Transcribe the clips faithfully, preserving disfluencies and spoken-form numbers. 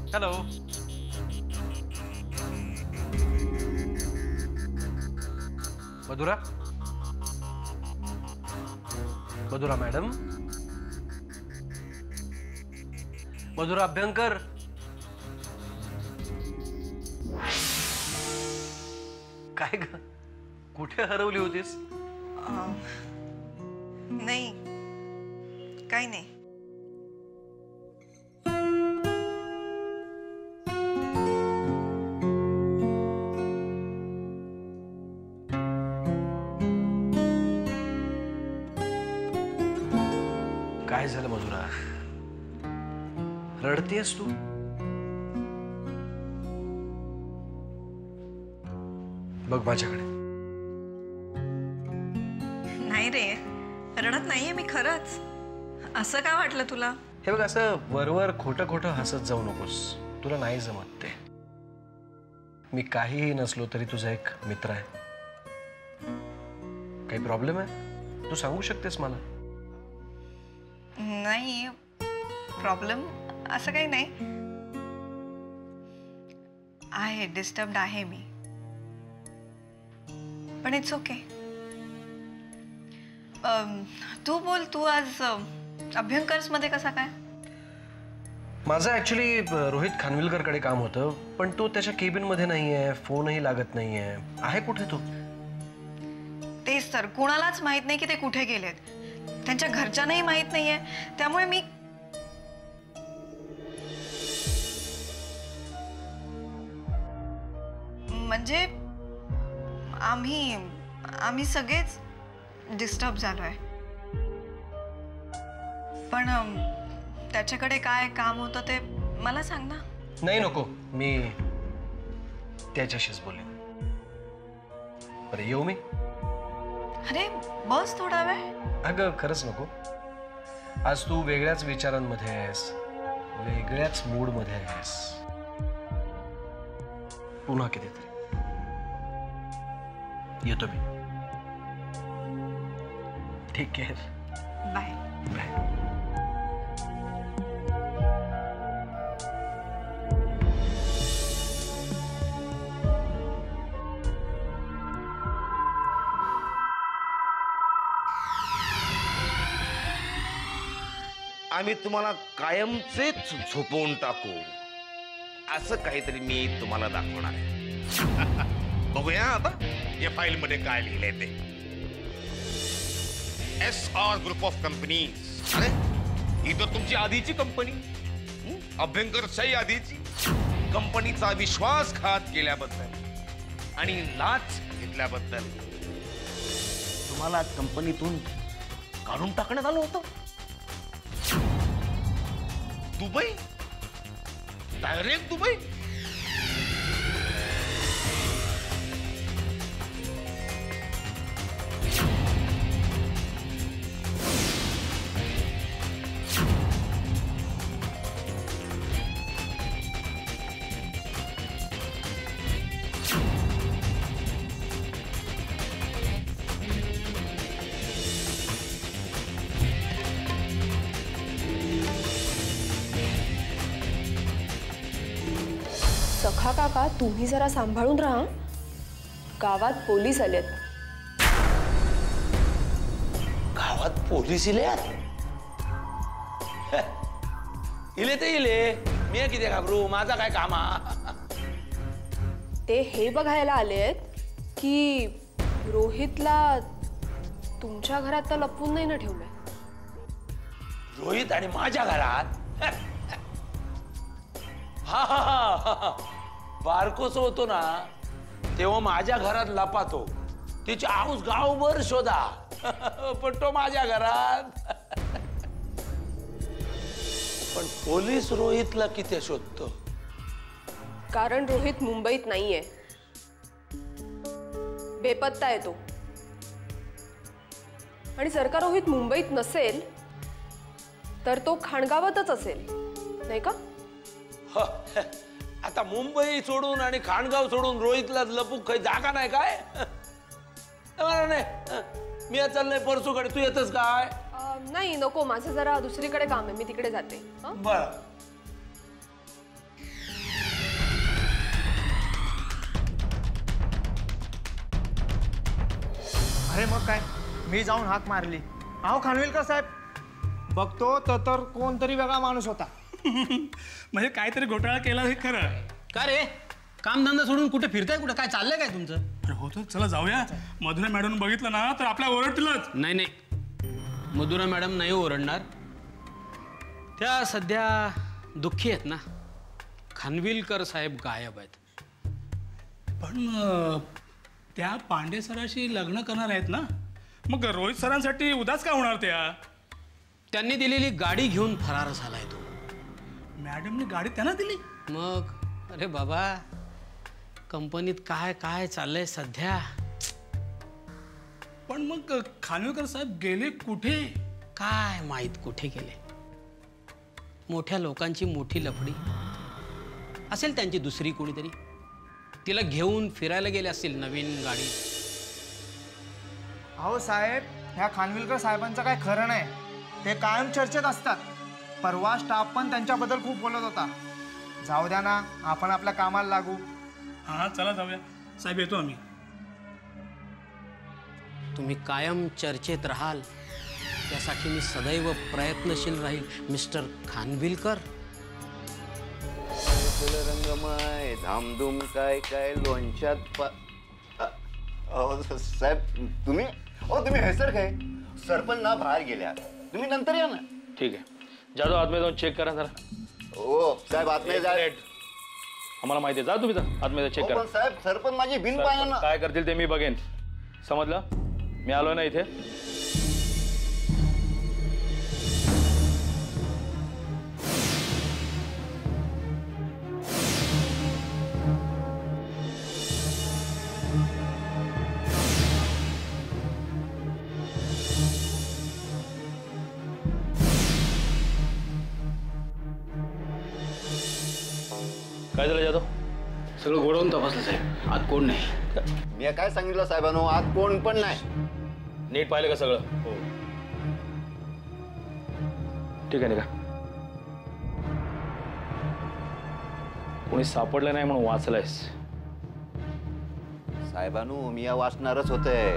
Hello. Madhura. Madhura madam. Madhura Abhyankar. काय ग, कुठे हरवली होतीस? नाही, काही नाही. काय झालं मधुरा? रडतेस तू? बघ माझ्याकडे. नाही रे, रडत नाहीये मी खरंच. असं का वाटलं तुला? हे बघ, असं वरवर खोटं खोटं हसत जाऊ नकोस. तुला नाही जमत ते. मी काहीही नसलो तरी तुझा एक मित्र आहे. काही प्रॉब्लेम आहे? तू सांगू शकतेस मला. नाही प्रॉब्लेम असं काही नाही. आहे, डिस्टर्ब्ड आहे मी, पण इट्स ओके. तू बोल, तू आज अभ्यंकर्स मध्ये कसा काय? माझं ऍक्च्युली रोहित खानविलकरकडे काम होतं, पण तो त्याच्या केबिन मध्ये नाहीये, फोनही लागत नाहीये. आहे कुठे तो? तेच तर, कुणालाच माहित नाही की ते कुठे गेलेत. त्यांच्या घरच्यांनाही माहित नाहीये. त्यामुळे मी म्हणजे आम्ही आम्ही सगळेच डिस्टर्ब झालोय. पण त्याच्याकडे काय काम होतं ते मला सांग ना. नाही नको, मी त्याच्याशीच बोलेन. बरं येऊ मी? अरे बस थोडा वेळ. अगं खरंच नको. आज तू वेगळ्याच विचारांमध्ये आहेस, वेगळ्याच मूडमध्ये आहेस. पुन्हा कितीतरी येतो मी. Take care. बाय. बाय. आम्ही तुम्हाला कायमचेच झोपवून टाकू असं काहीतरी मी तुम्हाला दाखवणार आहे. बघूया आता या फाईल मध्ये काय लिहिलंय ते. S R group of companies. अरे ही तर तुमची आधीची कंपनी, अभ्यंकरशाही आधीची. कंपनीचा विश्वासघात केल्याबद्दल आणि लाच घेतल्याबद्दल तुम्हाला कंपनीतून काढून टाकण्यात आलं होतं. Dubai, direct Dubai. सखा काका, तुम्ही जरा सांभाळून राहा. गावात पोलीस आलेत. गावात पोलीस इल्यात? इले ते इले, मी किती घाबरू, माझा काय कामा. ते हे बघायला आलेत की रोहितला तुमच्या घरात तर लपवून नाही ना ठेवलंय. रोहित आणि माझ्या घरात? हा हा हा, बारकोस होतो ना तेव्हा माझ्या घरात लपातो. तिची आऊस गावभर शोधा, पण तो माझ्या घरात. पण पोलीस रोहितला किती शोधतो? कारण रोहित मुंबईत नाहीये, बेपत्ता आहे तो. आणि जर का रोहित मुंबईत नसेल तर तो खाणगावातच असेल, नाही का? आता मुंबई सोडून आणि खाणगाव सोडून रोहितला लपूक काही जागा नाही काय? नाही, मी चाललंय परसूकडे, तू येतस काय? नाही नको, माझं जरा दुसरीकडे काम आहे, मी तिकडे जाते. बर अरे मग काय, मी जाऊन हाक मारली, अहो खानविलकर साहेब, बघतो तर तर कोणतरी वेगळा माणूस होता. म्हणजे काहीतरी घोटाळा केला हे खरं. का रे, कामधंदा सोडून कुठे फिरताय, कुठे काय चाललंय काय तुमचं? अरे होतो, चला जाऊया. मधुरा मॅडम बघितलं ना तर आपल्या ओरडतीलच. नाही नाही, मधुरा मॅडम नाही ओरडणार. त्या सध्या दुःखी आहेत ना. खानविलकर साहेब गायब आहेत. पण अं, त्या पांडे सराशी लग्न करणार आहेत ना, मग रोहित सरांसाठी उदास का होणार त्या? त्यांनी दिलेली गाडी घेऊन फरार झालाय तो. मॅडमने गाडी त्यांना दिली? मग अरे बाबा, कंपनीत काय काय चाललंय सध्या. पण मग खानविलकर साहेब गेले कुठे? काय माहित कुठे गेले. मोठ्या लोकांची मोठी लफडी असेल त्यांची, दुसरी कोणीतरी तिला घेऊन फिरायला गेले असतील नवीन गाडी. अहो साहेब, ह्या खानविलकर साहेबांचं काय खरं नाही. ते कायम चर्चेत असतात. परवा स्टाफ पण त्यांच्याबद्दल खूप बोलत होता. जाऊ द्या ना, आपण आपल्या कामाला लागू. हा चला जाऊया. साहेब येतो आम्ही. तुम्ही कायम चर्चेत राहाल त्यासाठी मी सदैव प्रयत्नशील राहील मिस्टर खानविलकर. रंगमय धामधूम काय काय लोणच्यात पा अहो साहेब, तुम्ही अहो तुम्ही हेसर काय सरपंच ना बाहेर गेल्या, तुम्ही नंतर या ना. ठीक आहे, जाधव आतमध्ये जाऊन चेक करा जरा. हो साहेब, आतमध्ये जा. आम्हाला माहिती आहे, जा तुम्ही जा आतमध्ये चेक करा. साहेब सरपंच माझी बिन पाया ना. काय करतील ते मी बघेन, समजलं? मी आलोय ना इथे. काय झालं जाधव? सगळं गोडवून तपासलं साहेब, आत कोण नाही. मी काय सांगितलं साहेबांनो, आत कोण पण नाही. नीट पाहिलं का सगळं? हो. ठीक आहे ना. कोणी सापडलं नाही म्हणून वाचलायस? साहेबांनो, मी या वाचणारच होते.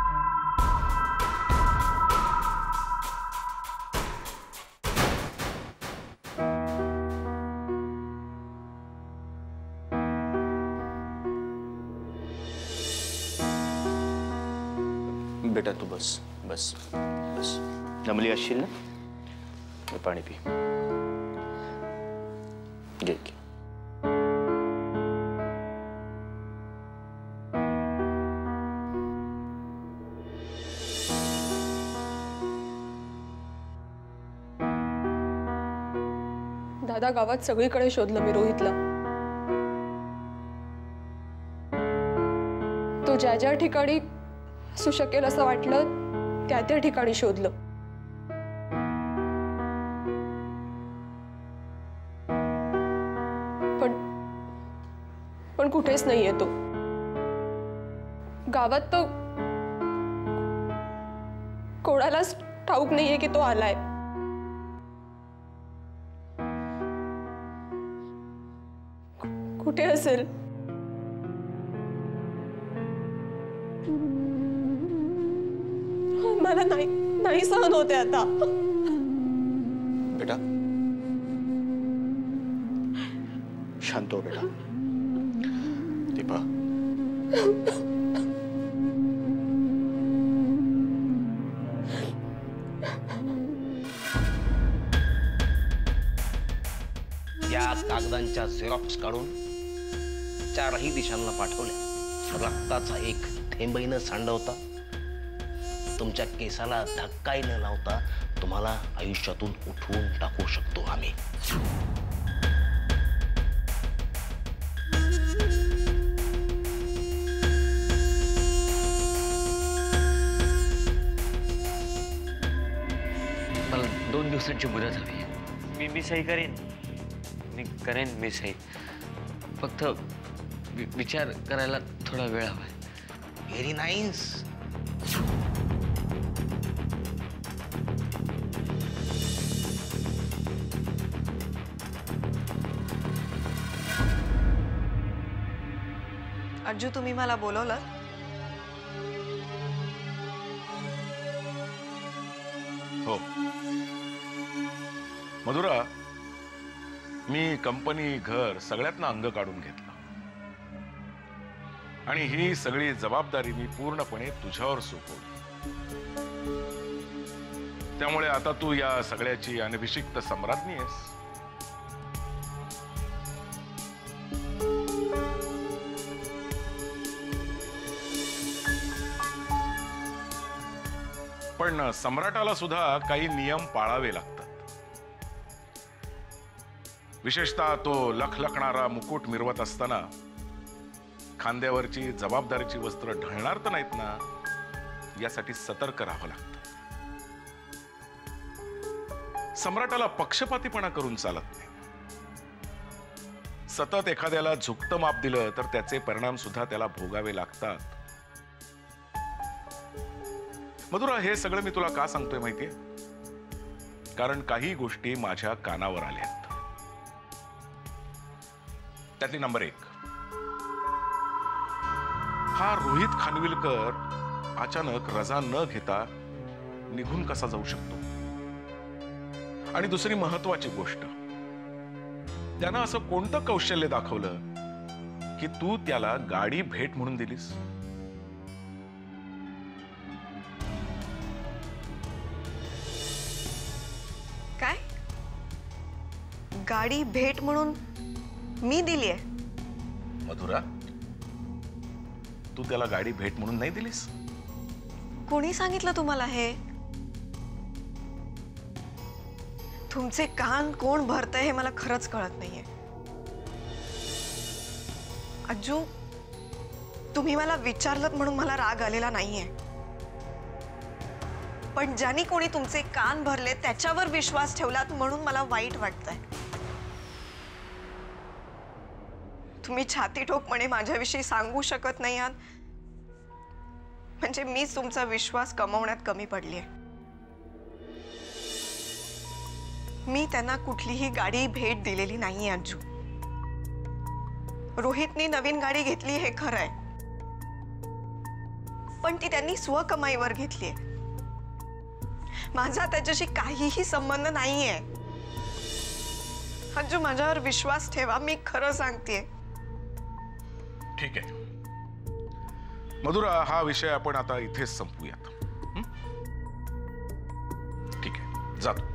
बेटा तू बस बस बस. दमली असशील ना, मी पाणी पी. घे घे. दादा, गावात सगळीकडे शोधलं मी रोहितला. तो ज्या ज्या ठिकाणी असू शकेल असं वाटलं त्या त्या ठिकाणी शोधलं. पण पण कुठेच नाहीये तो. गावात तो कोणालाच ठाऊक नाहीये की तो आलाय. कुठे असेल? मला नाही नाही सहन होते आता. बेटा शांत हो बेटा. दीपा, या कागदांच्या झेरॉक्स काढून चारही दिशांना पाठवल्या. रक्ताचा एक थेंबही न सांडवता, तुमच्या केसाला धक्काही न लावता तुम्हाला आयुष्यातून उठवून टाकू शकतो आम्ही. मला दोन दिवसांची मुदत हवी. मी मी सही करेन, मी करेन मी सही. फक्त वि विचार करायला थोडा वेळ हवा. Very nice. अर्जू, तुम्ही मला बोलवलं? हो मधुरा, मी कंपनी घर सगळ्यातनं अंग काढून घेतलं आणि ही सगळी जबाबदारी मी पूर्णपणे तुझ्यावर सोपवली. त्यामुळे आता तू या सगळ्याची अनभिषिक्त सम्राज्ञी आहेस. पण सम्राटाला सुद्धा काही नियम पाळावे लागतात. विशेषतः तो लखलखणारा मुकुट मिरवत असताना खांद्यावरची जबाबदारीची वस्त्र ढळणार तर नाहीत ना, यासाठी सतर्क राहावं लागतं. सम्राटाला पक्षपातीपणा करून चालत नाही. सतत एखाद्याला झुकतं माप दिलं तर त्याचे परिणाम सुद्धा त्याला भोगावे लागतात. मधुरा, हे सगळं मी तुला का सांगतोय माहितीये? कारण काही गोष्टी माझ्या कानावर आल्यात. त्यातली नंबर एक, हा रोहित खानविलकर अचानक रजा न घेता निघून कसा जाऊ शकतो? आणि दुसरी महत्वाची गोष्ट, त्यानं असं कोणतं कौशल्य दाखवलं की तू त्याला गाडी भेट म्हणून दिलीस? काय? गाडी भेट म्हणून मी दिली आहे? मधुरा, तू त्याला गाडी भेट म्हणून नाही दिलीस? कोणी सांगितलं तुम्हाला हे? तुमचे कान कोण भरतंय हे मला खरंच कळत नाहीये. अज्जू, तुम्ही मला विचारलं म्हणून मला राग आलेला नाहीये, पण ज्यांनी कोणी तुमचे कान भरले त्याच्यावर विश्वास ठेवलात म्हणून मला वाईट वाटतंय. तुम्ही छाती ठोकपणे माझ्याविषयी सांगू शकत नाही आहात म्हणजे मीच तुमचा विश्वास कमवण्यात कमी पडली आहे. मी त्यांना कुठलीही गाडी भेट दिलेली नाहीये अज्जू. रोहितनी नवीन गाडी घेतली हे खरं आहे, पण ती त्यांनी स्वकमाईवर घेतली आहे. माझा त्याच्याशी काहीही संबंध नाहीये. अज्जू, माझ्यावर विश्वास ठेवा, मी खरं सांगतेय. ठीक आहे मधुरा, हा विषय आपण आता इथेच संपवूयात. हं? ठीक आहे, जातो.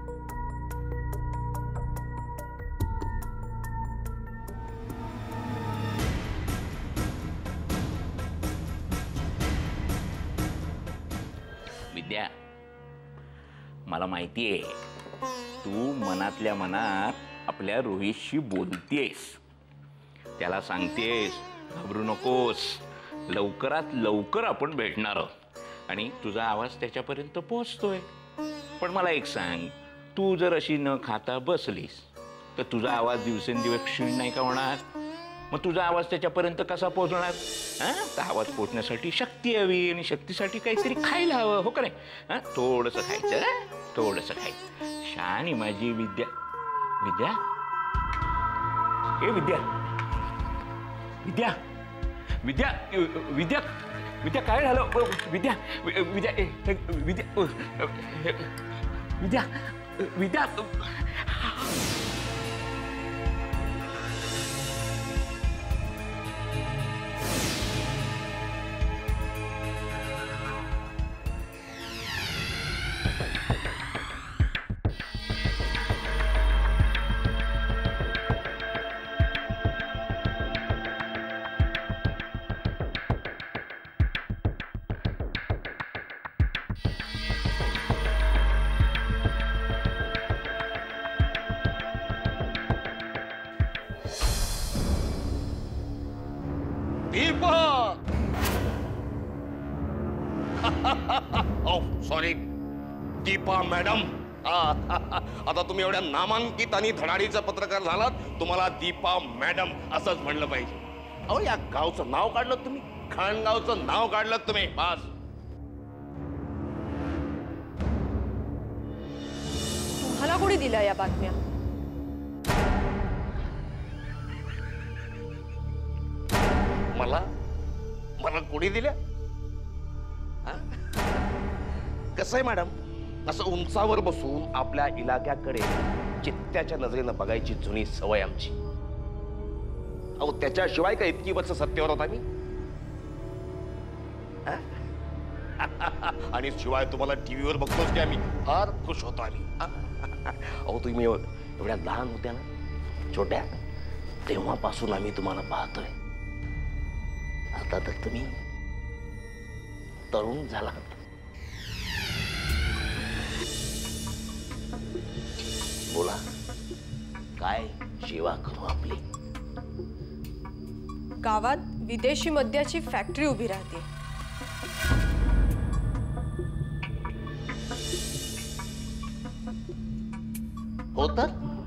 विद्या, मला माहितीये तू मनातल्या मनात आपल्या रोहितशी बोलतेस, त्याला सांगतेस घाबरू नकोस, लवकरात लवकर आपण भेटणार आहोत आणि तुझा आवाज त्याच्यापर्यंत पोहोचतोय. पण मला एक सांग, तू जर अशी न खाता बसलीस तर तुझा आवाज दिवसेंदिवस क्षीण नाही का होणार? मग तुझा आवाज त्याच्यापर्यंत कसा पोहोचणार? हां, तर आवाज पोहोचण्यासाठी शक्ती हवी आणि शक्तीसाठी काहीतरी खायला हवं, हो का नाही? हां, थोडंसं खायचं, थोडंसं खायचं. शानी माझी विद्या. विद्या, ए विद्या, विद्या, विद्या, विद्या, विद्या, काय झालं? विद्या, विद्या, विद्या, विद्या, विद्या. Sorry Deepa madam. आता तुम्ही एवढ्या नामांकित आणि धडाडीचा पत्रकार झालात, तुम्हाला दीपा मॅडम असंच म्हणलं पाहिजे. अहो, या गावचं नाव काढलं तुम्ही, खाणगावचं नाव काढलं तुम्ही. बस. तुम्हाला कोणी दिल्या या बातम्या? मला मला कोणी दिल्या? कसं आहे मॅडम, असं उंचावर बसून आपल्या इलाक्याकडे चित्त्याच्या नजरेनं बघायची जुनी सवय आमची. अहो त्याच्याशिवाय का इतकी वर्ष सत्तेवर होता मी? आणि शिवाय तुम्हाला टीव्हीवर बघतोच की आम्ही फार खुश होतो आम्ही. अहो तुम्ही एवढ्या लहान होत्या ना, छोट्या, तेव्हापासून आम्ही तुम्हाला पाहतोय. आता तर तुम्ही तरुण झाला. बोला, काय सेवा करू आपली? गावात विदेशी मद्याची फॅक्टरी उभी राहते. हो तर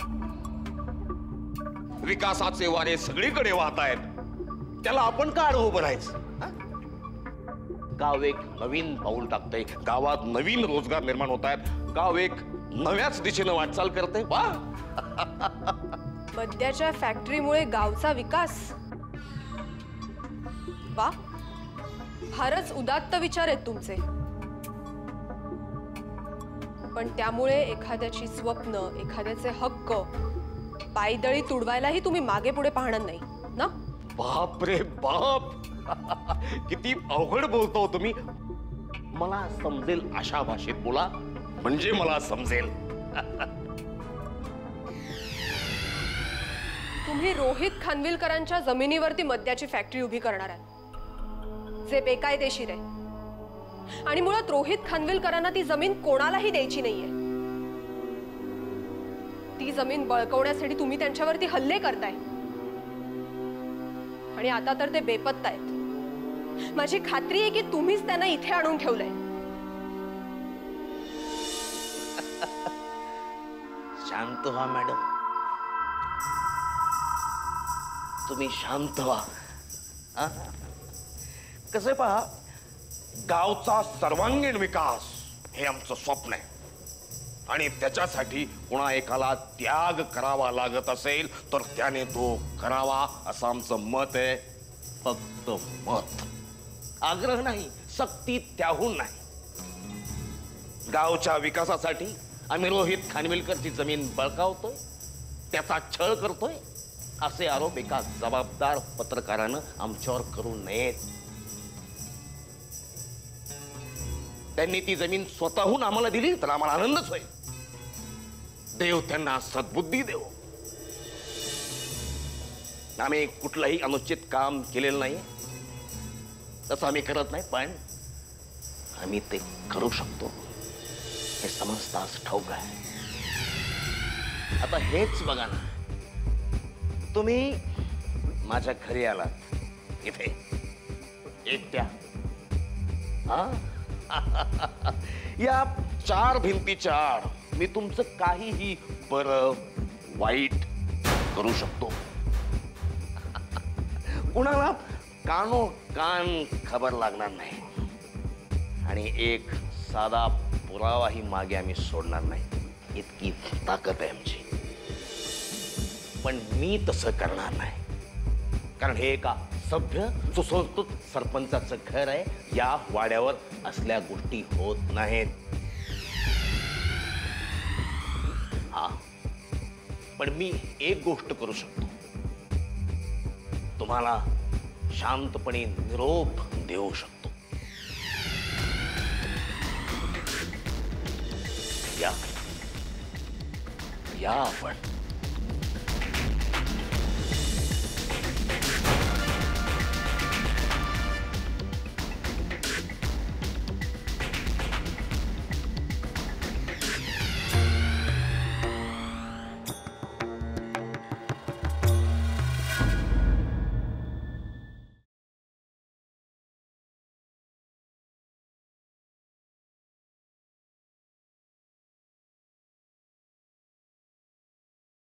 विकासाचे वारे सगळीकडे वाहत आहेत, त्याला आपण का आडवं उभं राहायचं? गाव एक नवीन पाऊल टाकतंय, गावात नवीन रोजगार निर्माण होत आहेत, गाव एक नव्याच दिशेनं वाटचाल करते. वा, मद्याच्या फॅक्टरीमुळे गावचा विकास. वा, फारच उदात्त विचार आहेत तुमचे. पण त्यामुळे एखाद्याची स्वप्न, एखाद्याचे हक्क पायदळी तुडवायलाही तुम्ही मागे पुढे पाहणार नाही ना? बाप रे बाप, किती अवघड बोलतो तुम्ही. मला समजेल अशा भाषेत बोला, म्हणजे मला समजेल. तुम्ही रोहित खानविलकरांच्या जमिनीवरती मद्याची फॅक्टरी उभी करणार आहात, जे बेकायदेशीर आहे. आणि मुळात रोहित खानविलकरांना ती जमीन कोणालाही द्यायची नाहीये. ती जमीन बळकवण्यासाठी तुम्ही त्यांच्यावरती हल्ले करताय. आणि आता तर ते बेपत्ता आहेत. माझी खात्री आहे की तुम्हीच त्यांना इथे आणून ठेवलंय. शांत व्हा मॅडम, तुम्ही शांत व्हा. कसं पहा, गावचा सर्वांगीण विकास हे आमचं स्वप्न आहे. आणि त्याच्यासाठी कुणा एकाला त्याग करावा लागत असेल तर त्याने तो करावा असं आमचं मत आहे. फक्त मत, आग्रह नाही, सक्ती त्याहून नाही. गावच्या विकासासाठी आम्ही रोहित खानविलकरची जमीन बळकावतोय, त्याचा छळ करतोय, असे आरोप एका जबाबदार पत्रकारानं आमच्यावर करू नयेत. त्यांनी ती जमीन स्वतःहून आम्हाला दिली तर आम्हाला आनंदच होईल. देव त्यांना सद्बुद्धी देव. आम्ही कुठलंही अनुचित काम केलेलं नाही, तसं आम्ही करत नाही, पण आम्ही ते करू शकतो हे समजताच ठाऊक आहे. आता हेच बघा ना, तुम्ही माझ्या घरी आलात इथे एकट्या. हा, या चार भिंतीच्या आड मी तुमचं काहीही बरं वाईट करू शकतो. कुणाला कानो कान खबर लागणार नाही. आणि एक साधा पुरावाही मागे आम्ही सोडणार नाही, इतकी ताकद आहे आमची. पण मी तसं करणार नाही, कारण हे एका सभ्य सुसंस्कृत सरपंचाचं घर आहे. या वाड्यावर असल्या गोष्टी होत नाहीत. हा, पण मी एक गोष्ट करू शकतो, तुम्हाला शांतपणे निरोप देऊ शकतो. या या आपण